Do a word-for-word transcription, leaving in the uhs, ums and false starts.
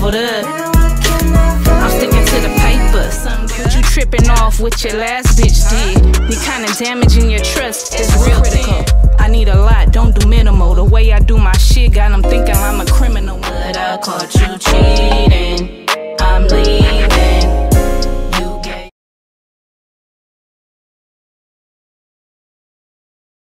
hold up, I'm sticking to the paper. What you tripping off what your last bitch did? You kinda damaging your trust, it's real critical. I need a lot, don't do minimal. The way I do my shit got them thinking I'm a criminal. But I caught you cheating.